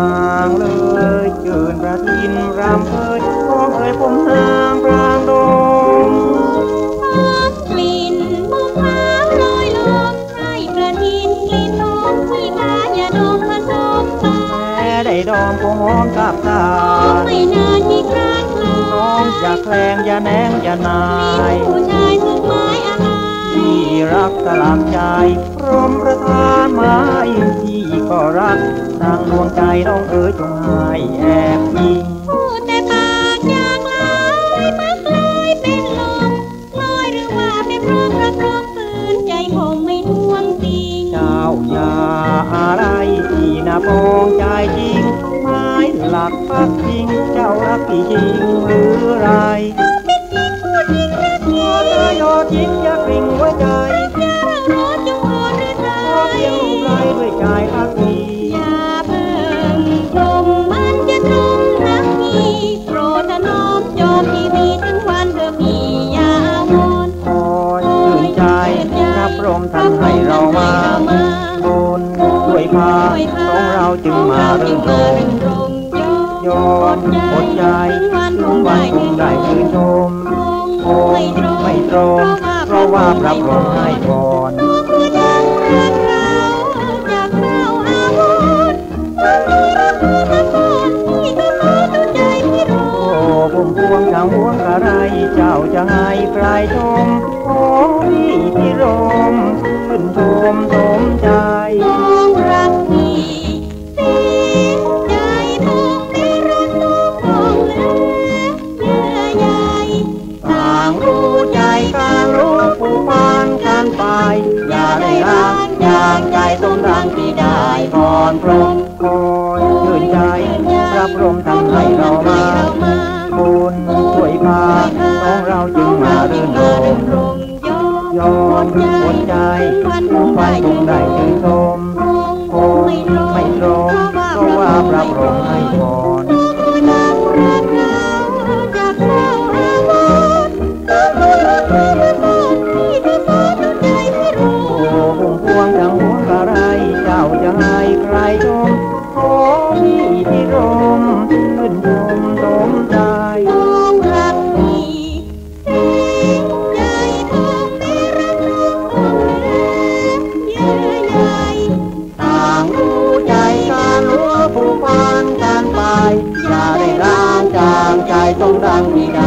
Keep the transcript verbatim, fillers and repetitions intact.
างเลยเจิญประทินรำเอ่ยร้องเอ่ยผมนางปรางดงหอมกลิ่นบุพาลอยลมให้ประทินกลิ่นหอมมีกาอย่าดมผสมไปแต่ได้ดอมคงหอมกับตาไม่นานที่คราคลาน้องอย่าแคลงอย่าแนงอย่านายผู้ชายสุดหมายอะไรที่รักสลักใจพร้อมประทานไม้ที่ก็รักดังดวงใจน้องเอ๋ยจงหายแอบยิงพูดแต่ปากอยากลายมักลอยเป็นลมลอยหรือว่าไม่พร้อมรักรบฝืนใจคงไม่ทวงจริงเจ้าอย่าอะไรที่น่าปองใจจริงไม้หลักพักจริงเจ้ารักพี่จริงหรือไรเป็นจริงพูดจริงรักจริงยอดยิงอยากริ่งไว้ใจอย่าร้อนจงอ่อนหรือไรเพียงรูปไร้ด้วยใจพักดีอย่าเพิ่งชมมันจะตรงรักพี่โปรดถนอมยอมพี่มีถึงวันเธอพี่อย่าอาวรณ์คอยตื่นใจรับลมทำให้เรามาบุญด้วยพาของเราจึงมาเริ่มตรงยอมอดใจถึงวันคงได้ชื่นชมคงไม่ตรงเพราะว่าพระพรหมให้พรผู้ดังรักเราจากเราอาวุธมีรักผู้ทั้งหมดที่ทำให้ตัวใจพี่รู้โอ้พุ่มพวงทางห่วงอะไรเจ้าจะให้ใครชมโอ้พี่พี่รมขึ้นชมสมใจน้องรักพี่เสียใจคงไม่รักน้องคงเหลือเยื่อใยต่างรู้ใจการรู้ผู้พันกันไปอย่าได้รักอย่างใจสมดังที่ได้พรพรหมคอยชื่นใจพระพรหมทำให้เรามาบุญช่วยพาของเราจึงมาเรื่นรมยอมอดใจผู้พันคงได้ชื่นชมคงไม่ตรงเพราะว่าพระพรหมให้พรเจ้าจะให้ใครชมขอพี่ที่รมขึ้นชมสมใจน้องรักพี่เสียใจคงไม่รักน้องคงเหลือเยื่อใยต่างรู้ใจการรู้ผู้พันกันไปอย่าได้ร้างจางใจต้องดังที่ใด